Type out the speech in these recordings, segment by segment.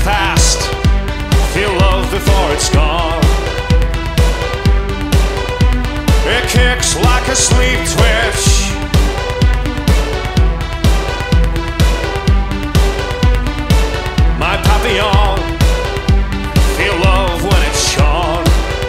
fast. Feel love before it's gone. It kicks like a sleep twitch. My papillon, feel love when it's shone.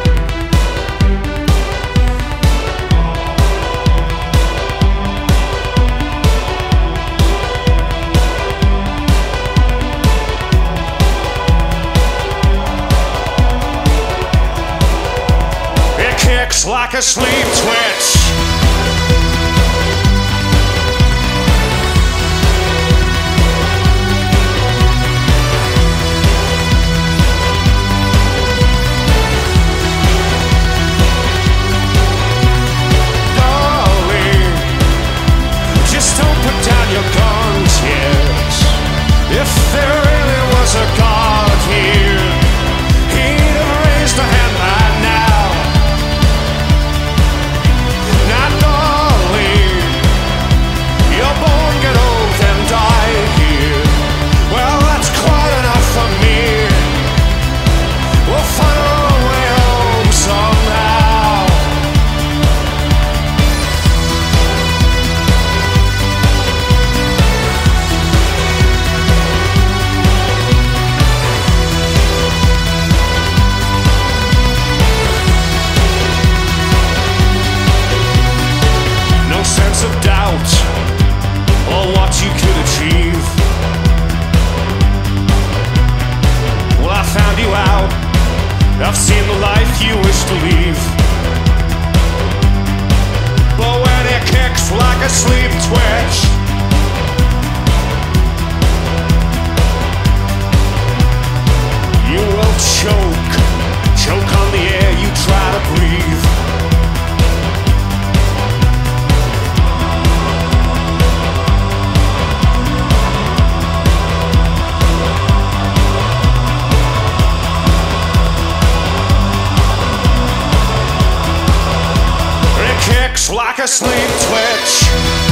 It kicks like a sleep twitch. If there really was a God here, he'd have raised a hand by now. Now, darling, you're born, get old, and die here. Well, that's quite enough for me. We'll find our way home somehow. Sense of doubt or what you could achieve. Well, I found you out. I've seen the life you wish to leave. But when it kicks like a sleep twitch, you will choke on the air you try to breathe. Kicks like a sleep twitch.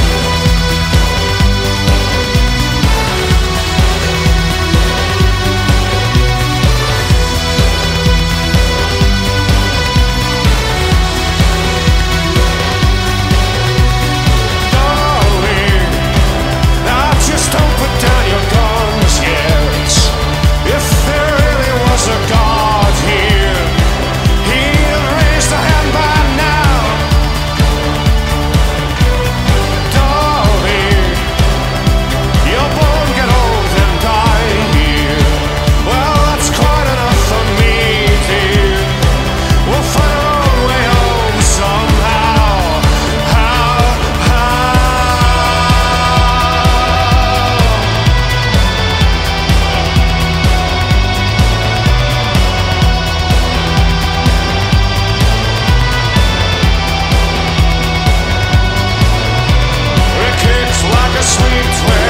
Darling, now just don't put down your guns yet. If there really was a God here, he'd have raised a hand by now. Like a sleep twitch.